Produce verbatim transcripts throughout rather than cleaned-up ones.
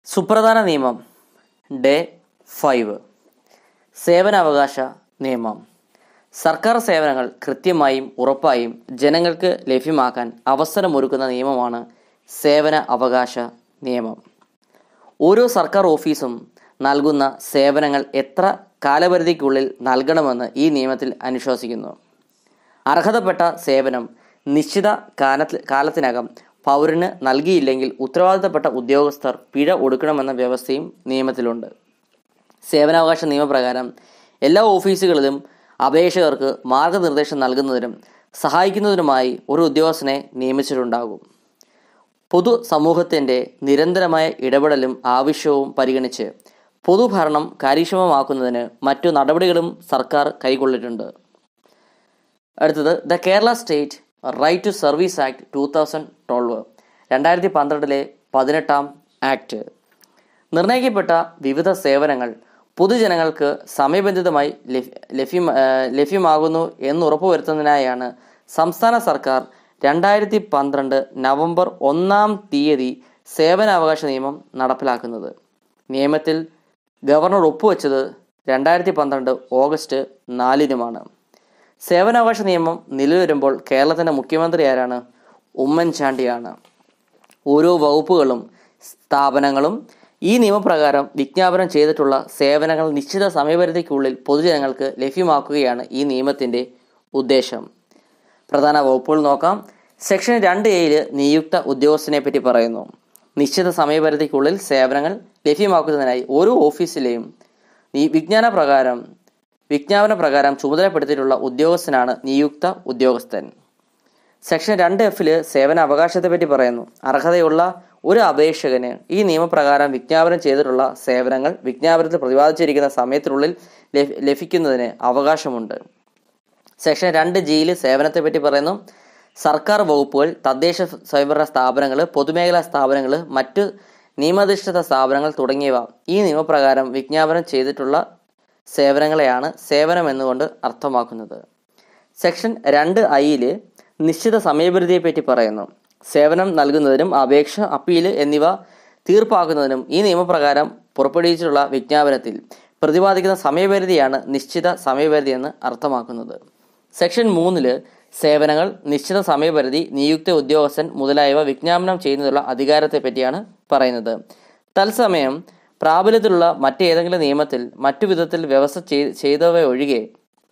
സുപ്രധാന നിയമം day five സേവനാവകാശ നിയമം. സർക്കാർ സേവനങ്ങൾ കൃത്യമായും ഉറപ്പായും ജനങ്ങൾക്ക് ലഭ്യമാക്കാൻ അവസരമൊരുക്കുന്ന നിയമമാണ് സേവന അവകാശ നിയമം. ഓരോ സർക്കാർ ഓഫീസും നൽകുന്ന സേവനങ്ങൾ എത്ര കാലപരിധിക്കുള്ളിൽ നൽകണമെന്ന് ഈ നിയമത്തിൽ അനുശാസിക്കുന്നു. അർഹതപ്പെട്ട സേവനം നിശ്ചിത കാലത്തി കാലത്തിനകം പൗരന് നൽകിയില്ലെങ്കിൽ ഉത്തരവാദിത്തപ്പെട്ട ഉദ്യോഗസ്ഥർ പിഴ ഒടുക്കണമെന്ന വ്യവസ്ഥയും നിയമത്തിലുണ്ട്. സേവനാവകാശ നിയമപ്രകാരം എല്ലാ ഓഫീസുകളിലും അപേക്ഷകർക്ക് മാർഗനിർദ്ദേശം നൽകുന്നതിനും സഹായിക്കുന്നതിനുമായി ഒരു ഉദ്യോഗസ്ഥനെ നിയമിച്ചിട്ടുണ്ടാകും. പൊതു സമൂഹത്തിൻ്റെ നിരന്തരമായ ഇടപെടലും ആവശ്യവും പരിഗണിച്ച് പൊതുഭരണം കാര്യക്ഷമമാക്കുന്നതിന് മറ്റു നടപടികളും സർക്കാർ കൈക്കൊള്ളിട്ടുണ്ട്. അടുത്തത് the Kerala state right to service act two thousand twelve രണ്ടായിരത്തി പന്ത്രണ്ടിലെ പതിനെട്ടാം ആക്ട് നിർണയിക്കപ്പെട്ട വിവിധ സേവനങ്ങൾ പൊതുജനങ്ങൾക്ക് സമയബന്ധിതമായി ലഭ്യ ലഭ്യമാകുന്നു എന്നുറപ്പുവരുത്തുന്നതിനായാണ് സംസ്ഥാന സർക്കാർ രണ്ടായിരത്തി പന്ത്രണ്ട് നവംബർ ഒന്നാം തീയതി സേവനാവകാശ നിയമം നടപ്പിലാക്കുന്നത്. നിയമത്തിൽ ഗവർണർ ഒപ്പുവെച്ചത് രണ്ടായിരത്തി പന്ത്രണ്ട് ഓഗസ്റ്റ് നാലിനുമാണ്. സേവനാവകാശ നിയമം നിലവിൽ വരുമ്പോൾ കേരളത്തിൻ്റെ മുഖ്യമന്ത്രി ആരാണ്? ഉമ്മൻചാണ്ടിയാണ്. ഓരോ വകുപ്പുകളും സ്ഥാപനങ്ങളും ഈ നിയമപ്രകാരം വിജ്ഞാപനം ചെയ്തിട്ടുള്ള സേവനങ്ങൾ നിശ്ചിത സമയപരിധിക്കുള്ളിൽ പൊതുജനങ്ങൾക്ക് ലഭ്യമാക്കുകയാണ് ഈ നിയമത്തിൻ്റെ ഉദ്ദേശം. പ്രധാന വകുപ്പുകൾ നോക്കാം. സെക്ഷൻ രണ്ട് എയില് നിയുക്ത ഉദ്യോഗസ്ഥനെ പറ്റി പറയുന്നു. നിശ്ചിത സമയപരിധിക്കുള്ളിൽ സേവനങ്ങൾ ലഭ്യമാക്കുന്നതിനായി ഓരോ ഓഫീസിലെയും ഈ വിജ്ഞാന പ്രകാരം വിജ്ഞാപന പ്രകാരം ചുമതലപ്പെടുത്തിയിട്ടുള്ള ഉദ്യോഗസ്ഥനാണ് നിയുക്ത ഉദ്യോഗസ്ഥൻ. സെക്ഷൻ രണ്ട് എഫില് സേവന അവകാശത്തെ പറ്റി പറയുന്നു. അർഹതയുള്ള ഒരു അപേക്ഷകന് ഈ നിയമപ്രകാരം വിജ്ഞാപനം ചെയ്തിട്ടുള്ള സേവനങ്ങൾ വിജ്ഞാപനത്തിൽ പ്രതിപാദിച്ചിരിക്കുന്ന സമയത്തിനുള്ളിൽ ലഭിക്കുന്നതിന് അവകാശമുണ്ട്. സെക്ഷൻ രണ്ട് ജിയിൽ സേവനത്തെ പറ്റി പറയുന്നു. സർക്കാർ വകുപ്പുകൾ, തദ്ദേശ സ്വയംഭരണ സ്ഥാപനങ്ങൾ, പൊതുമേഖലാ സ്ഥാപനങ്ങൾ, മറ്റ് നിയമാധിഷ്ഠിത സ്ഥാപനങ്ങൾ തുടങ്ങിയവ ഈ നിയമപ്രകാരം വിജ്ഞാപനം ചെയ്തിട്ടുള്ള സേവനങ്ങളെയാണ് സേവനം എന്നുകൊണ്ട് അർത്ഥമാക്കുന്നത്. സെക്ഷൻ രണ്ട് ഐയില് നിശ്ചിത സമയപരിധിയെ പറ്റി പറയുന്നു. സേവനം നൽകുന്നതിനും അപേക്ഷ, അപ്പീല് എന്നിവ തീർപ്പാക്കുന്നതിനും ഈ നിയമപ്രകാരം പുറപ്പെടുവിച്ചിട്ടുള്ള വിജ്ഞാപനത്തിൽ പ്രതിപാദിക്കുന്ന സമയപരിധിയാണ് നിശ്ചിത സമയപരിധി എന്ന് അർത്ഥമാക്കുന്നത്. സെക്ഷൻ മൂന്നില് സേവനങ്ങൾ, നിശ്ചിത സമയപരിധി, നിയുക്ത ഉദ്യോഗസ്ഥൻ മുതലായവ വിജ്ഞാപനം ചെയ്യുന്നതിനുള്ള അധികാരത്തെ പറ്റിയാണ് പറയുന്നത്. തത്സമയം പ്രാബല്യത്തിലുള്ള മറ്റേതെങ്കിലും നിയമത്തിൽ മറ്റു വിധത്തിൽ വ്യവസ്ഥ ചെയ്തവ ഒഴികെ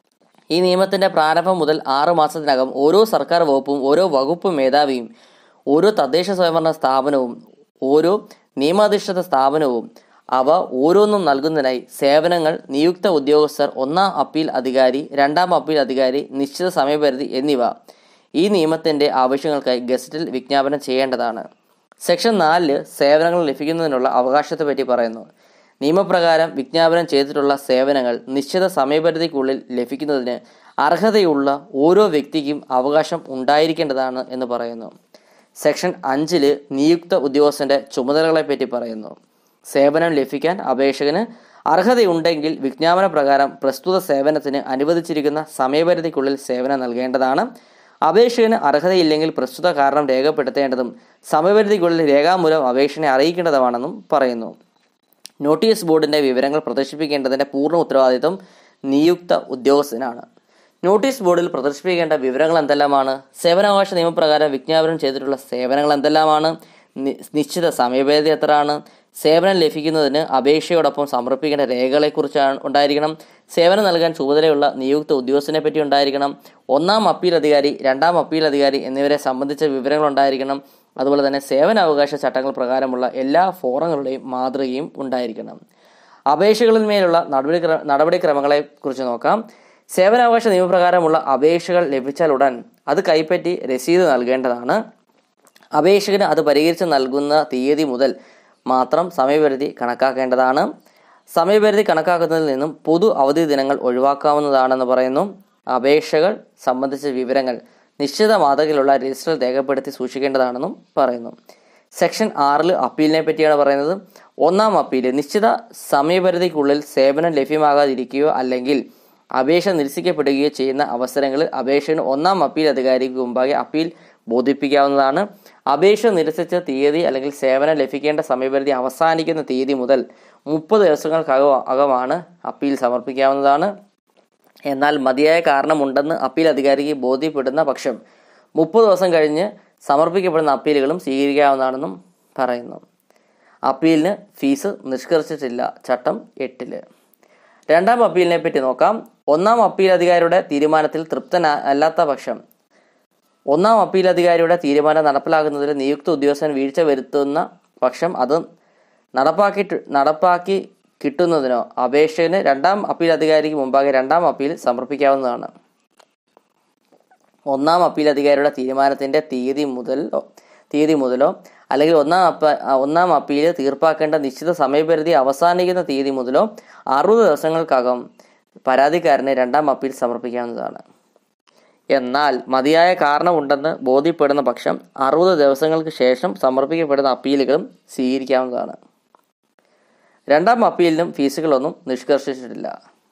ഈ നിയമത്തിന്റെ പ്രാരംഭം മുതൽ ആറു മാസത്തിനകം ഓരോ സർക്കാർ വകുപ്പും ഓരോ വകുപ്പ് മേധാവിയും ഓരോ തദ്ദേശ സ്വയംഭരണ സ്ഥാപനവും ഓരോ നിയമാധിഷ്ഠിത സ്ഥാപനവും അവ ഓരോന്നും നൽകുന്നതിനായി സേവനങ്ങൾ, നിയുക്ത ഉദ്യോഗസ്ഥർ, ഒന്നാം അപ്പീൽ അധികാരി, രണ്ടാം അപ്പീൽ അധികാരി, നിശ്ചിത സമയപരിധി എന്നിവ ഈ നിയമത്തിന്റെ ആവശ്യങ്ങൾക്കായി ഗസറ്റിൽ വിജ്ഞാപനം ചെയ്യേണ്ടതാണ്. സെക്ഷൻ നാലില് സേവനങ്ങൾ ലഭിക്കുന്നതിനുള്ള അവകാശത്തെ പറ്റി പറയുന്നു. നിയമപ്രകാരം വിജ്ഞാപനം ചെയ്തിട്ടുള്ള സേവനങ്ങൾ നിശ്ചിത സമയപരിധിക്കുള്ളിൽ ലഭിക്കുന്നതിന് അർഹതയുള്ള ഓരോ വ്യക്തിക്കും അവകാശം ഉണ്ടായിരിക്കേണ്ടതാണ് എന്ന് പറയുന്നു. സെക്ഷൻ അഞ്ചില് നിയുക്ത ഉദ്യോഗസ്ഥന്റെ ചുമതലകളെ പറ്റി പറയുന്നു. സേവനം ലഭിക്കാൻ അപേക്ഷകന് അർഹതയുണ്ടെങ്കിൽ വിജ്ഞാപന പ്രകാരം പ്രസ്തുത സേവനത്തിന് അനുവദിച്ചിരിക്കുന്ന സമയപരിധിക്കുള്ളിൽ സേവനം നൽകേണ്ടതാണ്. അപേക്ഷകന് അർഹതയില്ലെങ്കിൽ പ്രസ്തുത കാരണം രേഖപ്പെടുത്തേണ്ടതും സമയപരിധിക്കുള്ളിൽ രേഖാമൂലം അപേക്ഷനെ അറിയിക്കേണ്ടതുമാണെന്നും പറയുന്നു. നോട്ടീസ് ബോർഡിന്റെ വിവരങ്ങൾ പ്രദർശിപ്പിക്കേണ്ടതിന്റെ പൂർണ്ണ ഉത്തരവാദിത്വം നിയുക്ത ഉദ്യോഗസ്ഥനാണ്. നോട്ടീസ് ബോർഡിൽ പ്രദർശിപ്പിക്കേണ്ട വിവരങ്ങൾ എന്തെല്ലാമാണ്? സേവനാവകാശ നിയമപ്രകാരം വിജ്ഞാപനം ചെയ്തിട്ടുള്ള സേവനങ്ങൾ എന്തെല്ലാമാണ്? നിശ്ചിത സമയപരിധി എത്രയാണ്? സേവനം ലഭിക്കുന്നതിന് അപേക്ഷയോടൊപ്പം സമർപ്പിക്കേണ്ട രേഖകളെക്കുറിച്ചാണ് ഉണ്ടായിരിക്കണം. സേവനം നൽകാൻ ചുമതലയുള്ള നിയുക്ത ഉദ്യോഗസ്ഥനെ പറ്റി ഉണ്ടായിരിക്കണം. ഒന്നാം അപ്പീൽ അധികാരി, രണ്ടാം അപ്പീൽ അധികാരി എന്നിവരെ സംബന്ധിച്ച വിവരങ്ങൾ ഉണ്ടായിരിക്കണം. അതുപോലെ തന്നെ സേവനാവകാശ ചട്ടങ്ങൾ പ്രകാരമുള്ള എല്ലാ ഫോറങ്ങളുടെയും മാതൃകയും ഉണ്ടായിരിക്കണം. അപേക്ഷകളിന്മേലുള്ള നടപടി നടപടിക്രമങ്ങളെ കുറിച്ച് നോക്കാം. സേവനാവകാശ നിയമപ്രകാരമുള്ള അപേക്ഷകൾ ലഭിച്ചാൽ ഉടൻ അത് കൈപ്പറ്റി രസീത് നൽകേണ്ടതാണ്. അപേക്ഷകന് അത് പരിഹരിച്ച് നൽകുന്ന തീയതി മുതൽ മാത്രം സമയപരിധി കണക്കാക്കേണ്ടതാണ്. സമയപരിധി കണക്കാക്കുന്നതിൽ നിന്നും പൊതു അവധി ദിനങ്ങൾ ഒഴിവാക്കാവുന്നതാണെന്ന് പറയുന്നു. അപേക്ഷകൾ സംബന്ധിച്ച വിവരങ്ങൾ നിശ്ചിത മാതൃകയിലുള്ള രജിസ്റ്ററിൽ രേഖപ്പെടുത്തി സൂക്ഷിക്കേണ്ടതാണെന്നും പറയുന്നു. സെക്ഷൻ ആറിൽ അപ്പീലിനെ പറ്റിയാണ് പറയുന്നത്. ഒന്നാം അപ്പീല് നിശ്ചിത സമയപരിധിക്കുള്ളിൽ സേവനം ലഭ്യമാകാതിരിക്കുകയോ അല്ലെങ്കിൽ അപേക്ഷ നിരസിക്കപ്പെടുകയോ ചെയ്യുന്ന അവസരങ്ങളിൽ അപേക്ഷകന് ഒന്നാം അപ്പീൽ അധികാരിക്ക് മുമ്പാകെ അപ്പീൽ ബോധിപ്പിക്കാവുന്നതാണ്. അപേക്ഷ നിരസിച്ച തീയതി അല്ലെങ്കിൽ സേവനം ലഭിക്കേണ്ട സമയപരിധി അവസാനിക്കുന്ന തീയതി മുതൽ മുപ്പത് ദിവസങ്ങൾക്കകം അകമാണ് അപ്പീൽ സമർപ്പിക്കാവുന്നതാണ്. എന്നാൽ മതിയായ കാരണമുണ്ടെന്ന് അപ്പീൽ അധികാരിക്ക് ബോധ്യപ്പെടുന്ന പക്ഷം മുപ്പത് ദിവസം കഴിഞ്ഞ് സമർപ്പിക്കപ്പെടുന്ന അപ്പീലുകളും സ്വീകരിക്കാവുന്നതാണെന്നും പറയുന്നു. അപ്പീലിന് ഫീസ് നിഷ്കർഷിച്ചിട്ടില്ല, ചട്ടം എട്ടില്. രണ്ടാം അപ്പീലിനെ പറ്റി നോക്കാം. ഒന്നാം അപ്പീൽ അധികാരിയുടെ തീരുമാനത്തിൽ തൃപ്തന അല്ലാത്ത പക്ഷം ഒന്നാം അപ്പീൽ അധികാരിയുടെ തീരുമാനം നടപ്പിലാക്കുന്നതിൽ നിയുക്ത ഉദ്യോഗസ്ഥൻ വീഴ്ച വരുത്തുന്ന പക്ഷം അത് നടപ്പാക്കി നടപ്പാക്കി കിട്ടുന്നതിനോ അപേക്ഷന് രണ്ടാം അപ്പീൽ അധികാരിക്ക് മുമ്പാകെ രണ്ടാം അപ്പീൽ സമർപ്പിക്കാവുന്നതാണ്. ഒന്നാം അപ്പീൽ അധികാരിയുടെ തീരുമാനത്തിന്റെ തീയതി മുതൽ തീയതി മുതലോ അല്ലെങ്കിൽ ഒന്നാം അപ്പ ഒന്നാം അപ്പീൽ തീർപ്പാക്കേണ്ട നിശ്ചിത സമയപരിധി അവസാനിക്കുന്ന തീയതി മുതലോ അറുപത് ദിവസങ്ങൾക്കകം പരാതിക്കാരന് രണ്ടാം അപ്പീൽ സമർപ്പിക്കാവുന്നതാണ്. എന്നാൽ മതിയായ കാരണമുണ്ടെന്ന് ബോധ്യപ്പെടുന്ന പക്ഷം അറുപത് ദിവസങ്ങൾക്ക് ശേഷം സമർപ്പിക്കപ്പെടുന്ന അപ്പീലുകളും സ്വീകരിക്കാവുന്നതാണ്. രണ്ടാം അപ്പീലിനും ഫീസുകളൊന്നും നിഷ്കർഷിച്ചിട്ടില്ല.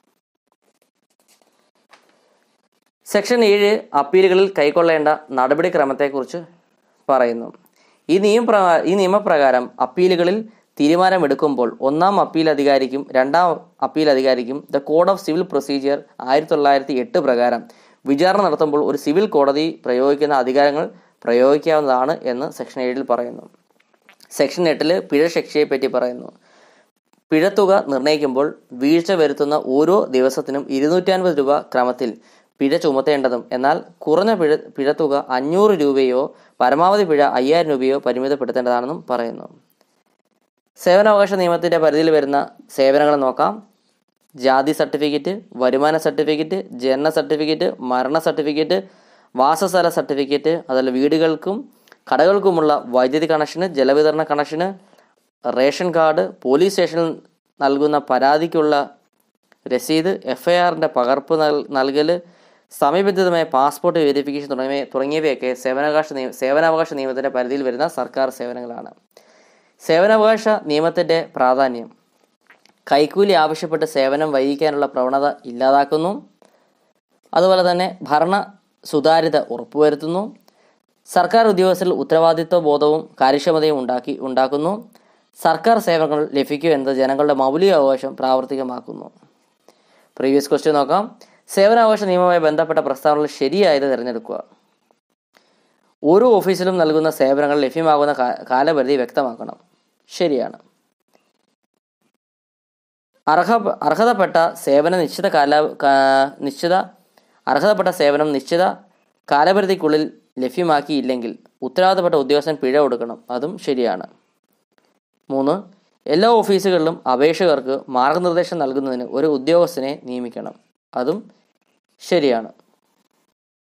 സെക്ഷൻ ഏഴ് അപ്പീലുകളിൽ കൈക്കൊള്ളേണ്ട നടപടിക്രമത്തെക്കുറിച്ച് പറയുന്നു. ഈ നിയമപ്ര ഈ നിയമപ്രകാരം അപ്പീലുകളിൽ തീരുമാനമെടുക്കുമ്പോൾ ഒന്നാം അപ്പീൽ അധികാരിക്കും രണ്ടാം അപ്പീൽ അധികാരിക്കും the code of civil procedure ആയിരത്തി തൊള്ളായിരത്തി എട്ട് പ്രകാരം വിചാരണ നടത്തുമ്പോൾ ഒരു സിവിൽ കോടതി പ്രയോഗിക്കുന്ന അധികാരങ്ങൾ പ്രയോഗിക്കാവുന്നതാണ് എന്ന് സെക്ഷൻ ഏഴിൽ പറയുന്നു. സെക്ഷൻ എട്ടില് പിഴ ശിക്ഷയെ പറ്റി പറയുന്നു. പിഴത്തുക നിർണ്ണയിക്കുമ്പോൾ വീഴ്ച വരുത്തുന്ന ഓരോ ദിവസത്തിനും ഇരുന്നൂറ്റി അൻപത് രൂപ ക്രമത്തിൽ പിഴ ചുമത്തേണ്ടതും എന്നാൽ കുറഞ്ഞ പിഴ പിഴത്തുക അഞ്ഞൂറ് രൂപയോ പരമാവധി പിഴ അയ്യായിരം രൂപയോ പരിമിതപ്പെടുത്തേണ്ടതാണെന്നും പറയുന്നു. സേവനാവകാശ നിയമത്തിന്റെ പരിധിയിൽ വരുന്ന സേവനങ്ങൾ നോക്കാം. ജാതി സർട്ടിഫിക്കറ്റ്, വരുമാന സർട്ടിഫിക്കറ്റ്, ജനന സർട്ടിഫിക്കറ്റ്, മരണ സർട്ടിഫിക്കറ്റ്, വാസസ്ഥല സർട്ടിഫിക്കറ്റ്, അതുപോലെ വീടുകൾക്കും കടകൾക്കുമുള്ള വൈദ്യുതി കണക്ഷന്, ജലവിതരണ കണക്ഷന്, റേഷൻ കാർഡ്, പോലീസ് സ്റ്റേഷനിൽ നൽകുന്ന പരാതിക്കുള്ള രസീത്, എഫ് ഐ ആറിൻ്റെ പകർപ്പ് നൽ നൽകൽ, സമയബന്ധിതമായ പാസ്പോർട്ട് വെരിഫിക്കേഷൻ തുടങ്ങിയ തുടങ്ങിയവയൊക്കെ സേവനാവകാശ നിയമ സേവനാവകാശ നിയമത്തിൻ്റെ പരിധിയിൽ വരുന്ന സർക്കാർ സേവനങ്ങളാണ്. സേവനാവകാശ നിയമത്തിൻ്റെ പ്രാധാന്യം കൈക്കൂലി ആവശ്യപ്പെട്ട് സേവനം വൈകിക്കാനുള്ള പ്രവണത ഇല്ലാതാക്കുന്നു. അതുപോലെ തന്നെ ഭരണ സുതാര്യത ഉറപ്പുവരുത്തുന്നു. സർക്കാർ ഉദ്യോഗസ്ഥരിൽ ഉത്തരവാദിത്വ ബോധവും കാര്യക്ഷമതയും ഉണ്ടാക്കി ഉണ്ടാക്കുന്നു. സർക്കാർ സേവനങ്ങൾ ലഭിക്കുക എന്നത് ജനങ്ങളുടെ മൗലിക അവകാശം പ്രാവർത്തികമാക്കുന്നു. പ്രീവിയസ് ക്വസ്റ്റ്യൻ നോക്കാം. സേവനാവകാശ നിയമവുമായി ബന്ധപ്പെട്ട പ്രസ്താവനകൾ ശരിയായത് തിരഞ്ഞെടുക്കുക. ഓരോ ഓഫീസിലും നൽകുന്ന സേവനങ്ങൾ ലഭ്യമാകുന്ന കാലപരിധി വ്യക്തമാക്കണം. ശരിയാണ്. അർഹ അർഹതപ്പെട്ട സേവന നിശ്ചിത കാല നിശ്ചിത അർഹതപ്പെട്ട സേവനം നിശ്ചിത കാലപരിധിക്കുള്ളിൽ ലഭ്യമാക്കിയില്ലെങ്കിൽ ഉത്തരവാദിത്തപ്പെട്ട ഉദ്യോഗസ്ഥൻ പിഴ കൊടുക്കണം. അതും ശരിയാണ്. മൂന്ന്, എല്ലാ ഓഫീസുകളിലും അപേക്ഷകർക്ക് മാർഗനിർദ്ദേശം നൽകുന്നതിന് ഒരു ഉദ്യോഗസ്ഥനെ നിയമിക്കണം. അതും ശരിയാണ്.